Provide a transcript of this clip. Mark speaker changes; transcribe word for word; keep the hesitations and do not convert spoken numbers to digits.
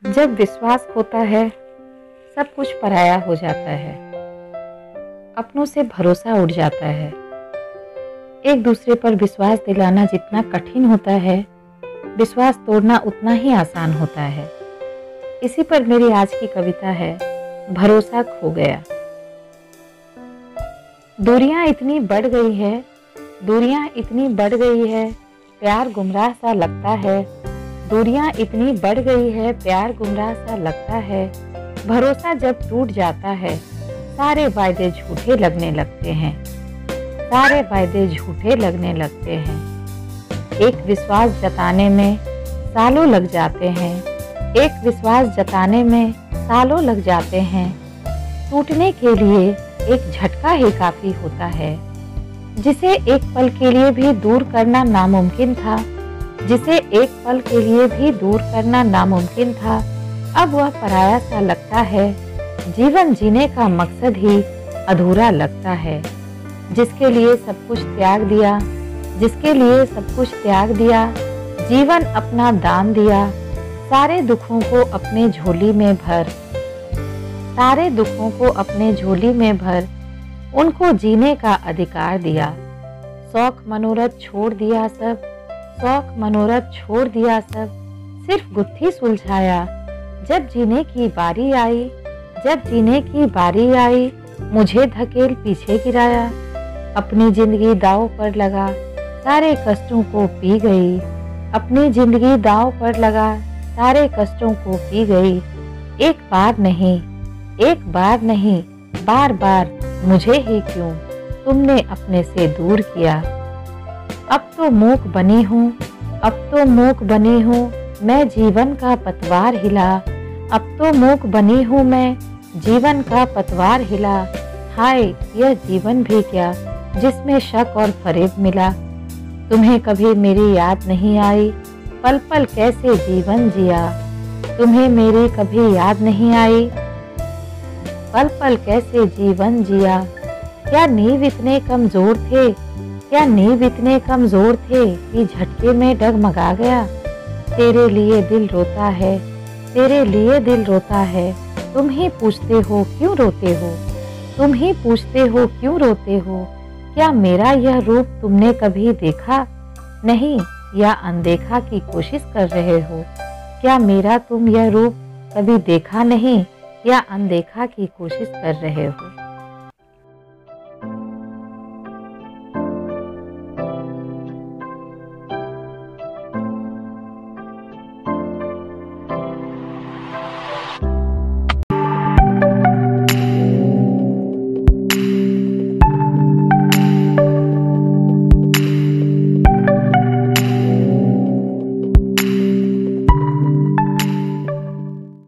Speaker 1: जब विश्वास खोता है, सब कुछ पराया हो जाता है। अपनों से भरोसा उड़ जाता है। एक दूसरे पर विश्वास दिलाना जितना कठिन होता है, विश्वास तोड़ना उतना ही आसान होता है। इसी पर मेरी आज की कविता है, भरोसा खो गया। दूरियां इतनी बढ़ गई है, दूरियां इतनी बढ़ गई है, प्यार गुमराह सा लगता है। दूरियां इतनी बढ़ गई है, प्यार गुमराह सा लगता है। भरोसा जब टूट जाता है, सारे वायदे झूठे लगने लगते हैं। सारे वायदे झूठे लगने लगते हैं। एक विश्वास जताने में सालों लग जाते हैं। एक विश्वास जताने में सालों लग जाते हैं। टूटने के लिए एक झटका ही काफी होता है, जिसे एक पल के लिए भी दूर करना नामुमकिन था। जिसे एक पल के लिए भी दूर करना नामुमकिन था, अब वह पराया सा लगता है। जीवन जीने का मकसद ही अधूरा लगता है। जिसके लिए सब कुछ त्याग दिया, जिसके लिए सब कुछ त्याग दिया, जीवन अपना दान दिया। सारे दुखों को अपने झोली में भर, सारे दुखों को अपने झोली में भर, उनको जीने का अधिकार दिया। शौक मनोरथ छोड़ दिया सब, शौक मनोरथ छोड़ दिया सब, सिर्फ गुत्थी सुलझाया। जब जीने की बारी आई, जब जीने की बारी आई, मुझे धकेल पीछे गिराया। अपनी जिंदगी दांव पर लगा, सारे कष्टों को पी गई। अपनी जिंदगी दांव पर लगा, सारे कष्टों को पी गई। एक बार नहीं, एक बार नहीं, बार बार मुझे ही क्यों तुमने अपने से दूर किया। अब तो मूक बनी हूँ, अब तो मूक बनी हूँ, मैं जीवन का पतवार हिला। अब तो मूक बनी हूँ मैं, जीवन का पतवार हिला। हाय यह जीवन भी क्या, जिसमें शक और फरेब मिला। तुम्हें कभी मेरी याद नहीं आई, पल पल कैसे जीवन जिया। तुम्हें मेरी कभी याद नहीं आई, पल पल कैसे जीवन जिया। क्या नींव इतने कमजोर थे, क्या नींव इतने कमजोर थे कि झटके में डगमगा गया। तेरे लिए दिल रोता है, तेरे लिए दिल रोता है। तुम ही पूछते हो क्यों रोते हो, तुम ही पूछते हो क्यों रोते हो। क्या मेरा यह रूप तुमने कभी देखा नहीं, या अनदेखा की कोशिश कर रहे हो। क्या मेरा तुम यह रूप कभी देखा नहीं, या अनदेखा की कोशिश कर रहे हो।